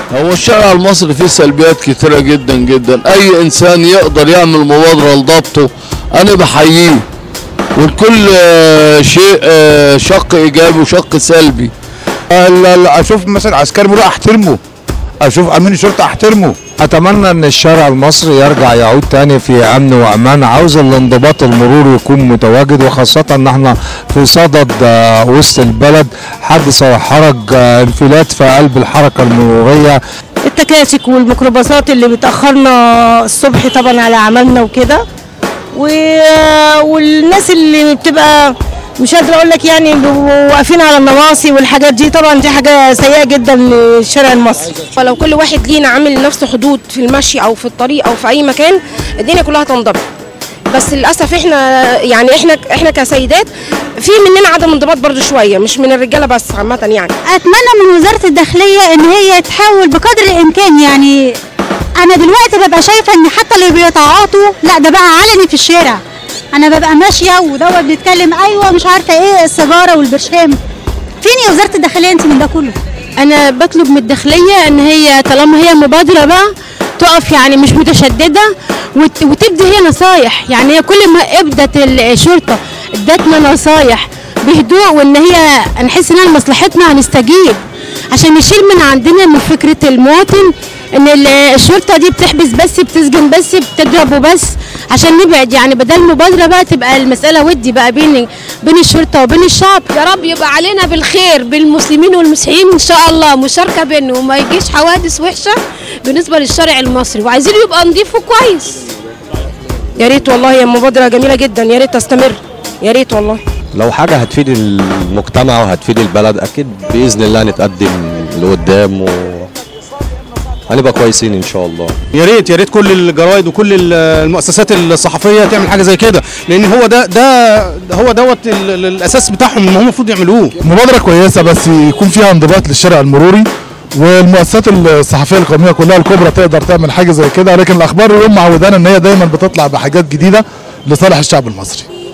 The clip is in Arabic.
هو الشارع المصري فيه سلبيات كتيرة جدا جدا، أي إنسان يقدر يعمل مبادرة لضبطه أنا بحييه، والكل شيء شق إيجابي وشق سلبي. أشوف مثلا عسكري مرور أحترمه، أشوف أمين الشرطة أحترمه. أتمنى أن الشارع المصري يرجع يعود تاني في أمن وأمان. عاوز الانضباط المروري يكون متواجد، وخاصة أن احنا في صدد وسط البلد حدث وحرج انفلات في قلب الحركة المرورية. التكاسك والميكروباصات اللي بتأخرنا الصبح طبعا على عملنا وكده، والناس اللي بتبقى مش قادره اقول لك يعني واقفين على النواصي والحاجات دي، طبعا دي حاجه سيئه جدا للشارع المصري. فلو كل واحد لينا عامل لنفسه حدود في المشي او في الطريق او في اي مكان الدنيا كلها تنضبط. بس للاسف احنا كسيدات في مننا عدم انضباط برضو شويه، مش من الرجاله بس عامه يعني. اتمنى من وزاره الداخليه ان هي تحاول بقدر الامكان. يعني انا دلوقتي ببقى شايفه ان حتى اللي بيتعاطوا لا ده بقى علني في الشارع، انا ببقى ماشيه ودوت بيتكلم ايوه مش عارفه ايه السيجاره والبرشام. فين يا وزاره الداخليه انت من ده كله؟ انا بطلب من الداخليه ان هي طالما هي مبادره بقى تقف يعني مش متشدده وتبدي هي نصايح. يعني هي كل ما ابدت الشرطه ادتنا نصايح بهدوء، وان هي نحس ان مصلحتنا هنستجيب عشان نشيل من عندنا من فكره المواطن ان الشرطه دي بتحبس بس، بتسجن بس، بتضربه بس، عشان نبعد. يعني بدل مبادره بقى تبقى المساله ودي بقى بين الشرطه وبين الشعب. يا رب يبقى علينا بالخير بالمسلمين والمسيحيين ان شاء الله، مشاركه بينهم وما يجيش حوادث وحشه بالنسبه للشارع المصري، وعايزين يبقى نضيف وكويس. يا ريت والله، هي مبادره جميله جدا، يا ريت تستمر، يا ريت والله. لو حاجه هتفيد المجتمع وهتفيد البلد اكيد باذن الله نتقدم لقدام هنبقى كويسين ان شاء الله. يا ريت كل الجرايد وكل المؤسسات الصحفيه تعمل حاجه زي كده، لان هو دوت الاساس بتاعهم اللي هم المفروض يعملوه. مبادره كويسه بس يكون فيها انضباط للشارع المروري، والمؤسسات الصحفيه القوميه كلها الكبرى تقدر تعمل حاجه زي كده، لكن الاخبار اليوم معودانا ان هي دايما بتطلع بحاجات جديده لصالح الشعب المصري.